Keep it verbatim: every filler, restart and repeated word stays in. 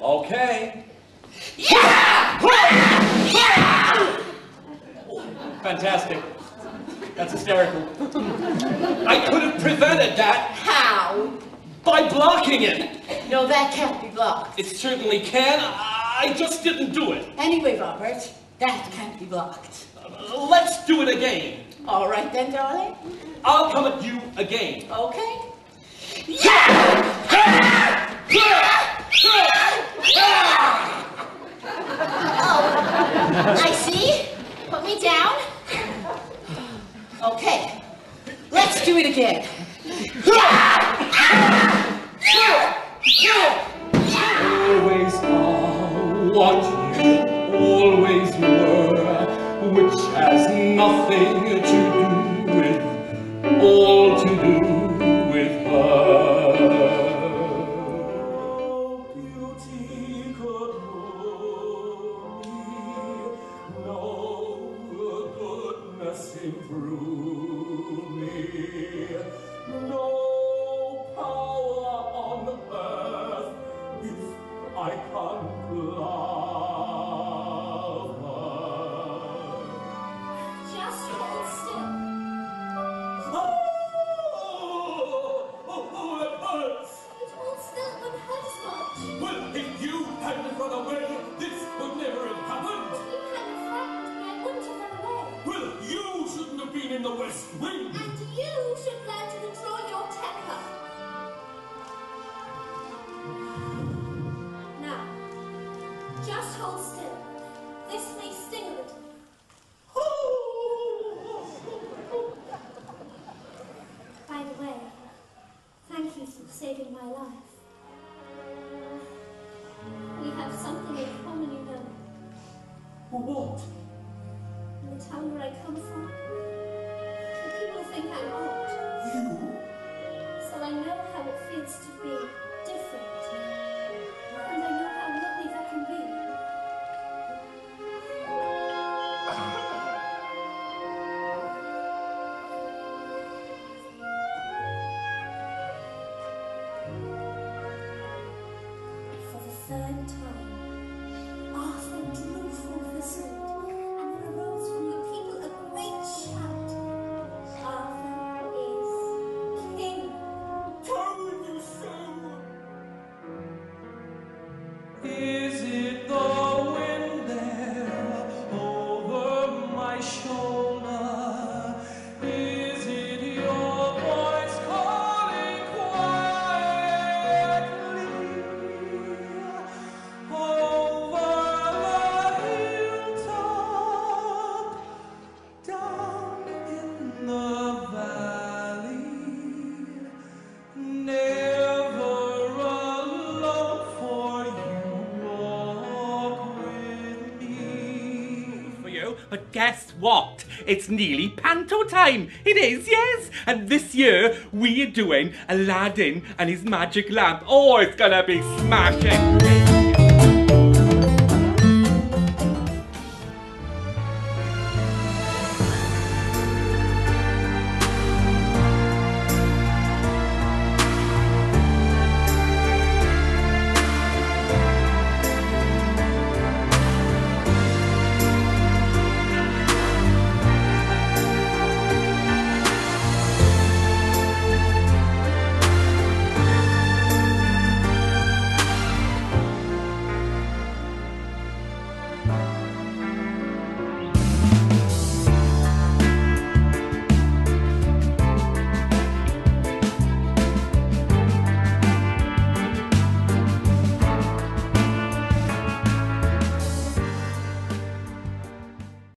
Okay. Yeah! Fantastic. That's hysterical. I could have prevented that. How? By blocking it. No, that can't be blocked. It certainly can. I just didn't do it. Anyway, Robert, that can't be blocked. Uh, let's do it again. All right then, darling. I'll come at you again. Okay. Yeah! Oh, I see. Put me down. Okay. Let's do it again. Always are what you always were, which has nothing to do with, all to do with her. Beauty could move me, no goodness improve me, no power on earth if I can't love her. Just hold still. Oh, oh, oh, that hurts. It hold still would hurt as much. Well, if you hadn't run away, this would never have happened. If you hadn't frightened me, I wouldn't have run away. Well, you shouldn't have been in the West Wing. And you should learn to control your temper. Now, just hold still. This may sting a little. By the way, thank you for saving my life. We have something in common, you know. What? In the town where I come from, the people think I'm odd. You? So I know how it feels to be different. And I know how lovely that can be. For the third time, Arthur drew forth the sword, and there arose from the people a great shout. Arthur is king. Told you so. Is it the wind there over my shoulder? Is it your voice calling quietly over the hilltop, down in the valley? Never alone, for you walk with me. For you, but guess what? It's nearly panto time. It is, yes. And this year we are doing Aladdin and his magic lamp. Oh, it's gonna be smashing.